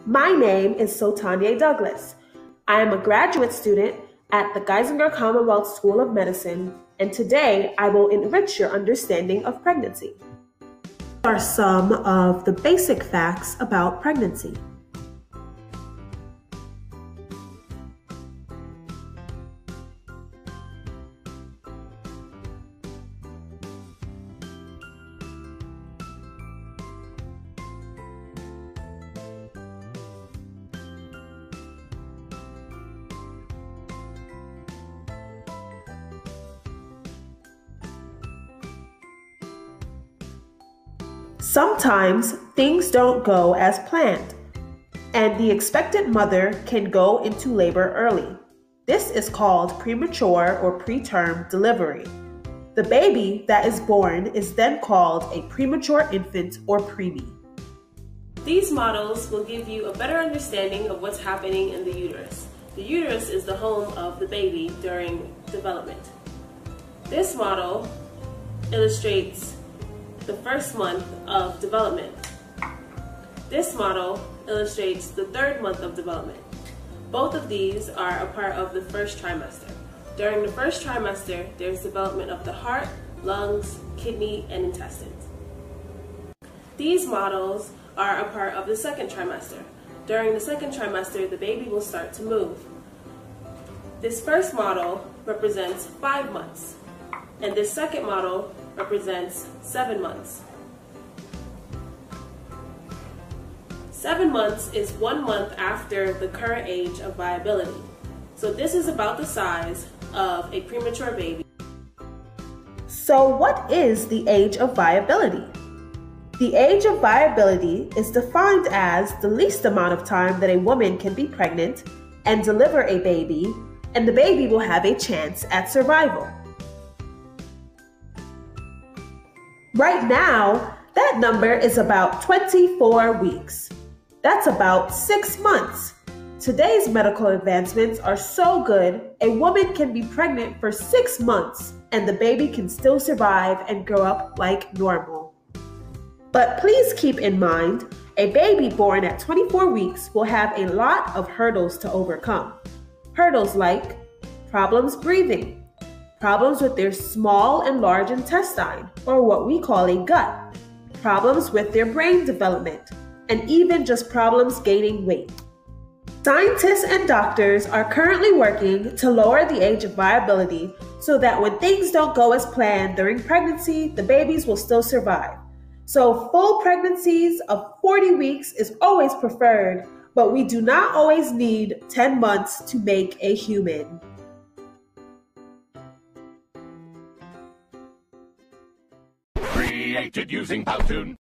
My name is Sotanya Douglas. I am a graduate student at the Geisinger Commonwealth School of Medicine, and today I will enrich your understanding of pregnancy. Here are some of the basic facts about pregnancy. Sometimes things don't go as planned, and the expectant mother can go into labor early. This is called premature or preterm delivery. The baby that is born is then called a premature infant or preemie. These models will give you a better understanding of what's happening in the uterus. The uterus is the home of the baby during development. This model illustrates the first month of development. This model illustrates the third month of development. Both of these are a part of the first trimester. During the first trimester, there's development of the heart, lungs, kidney, and intestines. These models are a part of the second trimester. During the second trimester, the baby will start to move. This first model represents 5 months, and this second model represents 7 months. 7 months is 1 month after the current age of viability. So this is about the size of a premature baby. So what is the age of viability? The age of viability is defined as the least amount of time that a woman can be pregnant and deliver a baby, and the baby will have a chance at survival. Right now, that number is about 24 weeks. That's about 6 months. Today's medical advancements are so good, a woman can be pregnant for 6 months and the baby can still survive and grow up like normal. But please keep in mind, a baby born at 24 weeks will have a lot of hurdles to overcome. Hurdles like problems breathing, problems with their small and large intestine, or what we call a gut, problems with their brain development, and even just problems gaining weight. Scientists and doctors are currently working to lower the age of viability so that when things don't go as planned during pregnancy, the babies will still survive. So full pregnancies of 40 weeks is always preferred, but we do not always need 10 months to make a human. Created using Powtoon.